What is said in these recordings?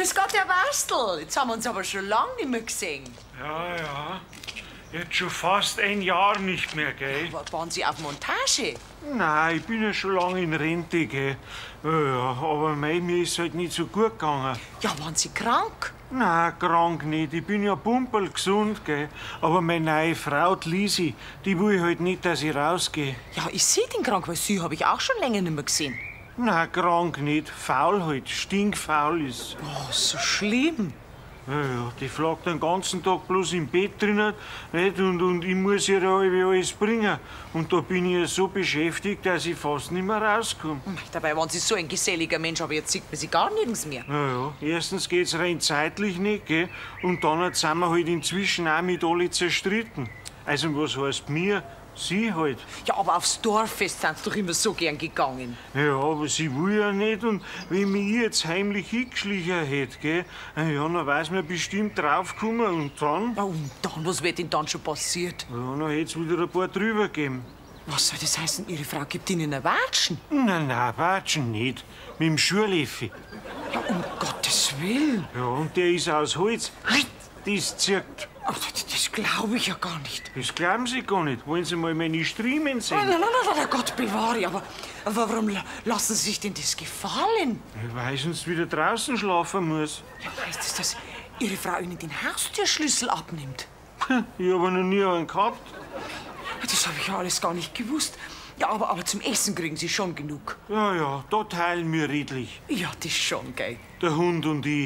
Grüß Gott, Herr Wastel. Jetzt haben wir uns aber schon lange nicht mehr gesehen. Ja. Jetzt schon fast ein Jahr nicht mehr, gell? Aber waren Sie auf Montage? Nein, ich bin ja schon lange in Rente, gell? Ja, aber mir ist halt nicht so gut gegangen. Ja, waren Sie krank? Nein, krank nicht. Ich bin ja pumperlgesund, gell? Aber meine neue Frau, die Lisi, die will halt nicht, dass ich rausgehe. Ja, ich sehe den krank, weil Sie habe ich auch schon länger nicht mehr gesehen. Nein, krank nicht. Faul halt. Stinkfaul ist. Oh, so schlimm. Ja, die flagt den ganzen Tag bloß im Bett drinnen, nicht? Und ich muss ihr alles bringen. Und da bin ich ja so beschäftigt, dass ich fast nicht mehr rauskomme. Dabei waren Sie so ein geselliger Mensch, aber jetzt sieht man Sie gar nirgends mehr. Ja. Erstens geht's rein zeitlich nicht, gell? Und dann sind wir halt inzwischen auch mit alle zerstritten. Also, was heißt mir? Sie halt. Ja, aber aufs Dorffest sind Sie doch immer so gern gegangen. Ja, aber sie will ja nicht. Und wenn mich ich jetzt heimlich hingeschlichen hätte, gell? Ja, dann weiß man bestimmt draufgekommen. Und dann? Ja, und dann, was wird denn dann schon passiert? Ja, dann hätt's wieder ein paar drüber gegeben. Was soll das heißen, Ihre Frau gibt Ihnen ein Watschen? Nein, Watschen nicht. Mit dem Schurleffi. Ja, um Gottes Willen. Ja, und der ist aus Holz. Das zirkt. Oh, das glaube ich ja gar nicht. Das glauben Sie gar nicht. Wollen Sie mal meine Striemen sehen? Nein, Gott bewahre. Aber warum lassen Sie sich denn das gefallen? Weil ich sonst wieder draußen schlafen muss. Ja, heißt das, dass Ihre Frau Ihnen den Haustürschlüssel abnimmt? Ich habe noch nie einen gehabt. Das habe ich ja alles gar nicht gewusst. Ja, aber zum Essen kriegen Sie schon genug. Ja, da teilen wir redlich. Ja, das schon, gell. Der Hund und ich.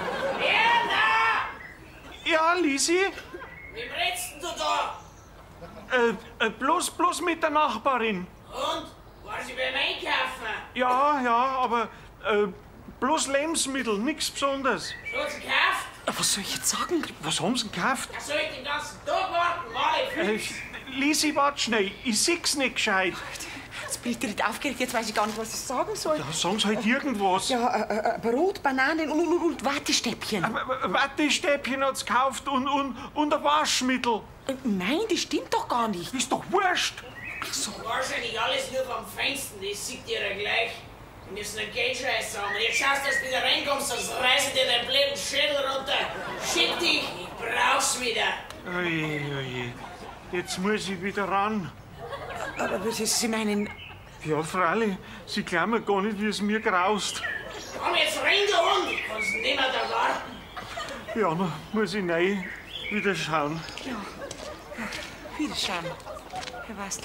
Ja, Lisi? Wie redst denn du da? Bloß mit der Nachbarin. Und? War sie beim Einkaufen? Ja, aber bloß Lebensmittel, nichts Besonderes. Schon sie gekauft? Ja, was soll ich jetzt sagen? Was haben Sie gekauft? Da soll ich den ganzen Tag warten, mal. Lisi, wart schnell, ich seh's nicht gescheit. Jetzt bin ich direkt aufgeregt, jetzt weiß ich gar nicht, was ich sagen soll. Ja, sagen Sie halt irgendwas. Ja, Brot, Bananen und Wattestäbchen. Wattestäbchen hat's gekauft und ein Waschmittel. Nein, das stimmt doch gar nicht. Ist doch wurscht. Ach so. Wahrscheinlich alles nur vom Fenster, das sieht ihr ja gleich. Wir müssen einen Geldscheiß haben. Jetzt schaust du, dass du wieder reinkommst, sonst reißen dir deinen blöden Schädel runter. Schick dich, ich brauch's wieder. Oje. Jetzt muss ich wieder ran. Aber Sie meinen... Ja, freilich. Sie glauben ja gar nicht, wie es mir graust. Komm jetzt rein, du Hund! Kannst nicht mehr da warten. Ja, dann muss ich rein wieder schauen. Ja, Wiederschauen, Herr Wastel.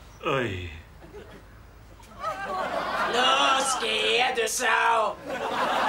Oi. Los, geh her, du Sau!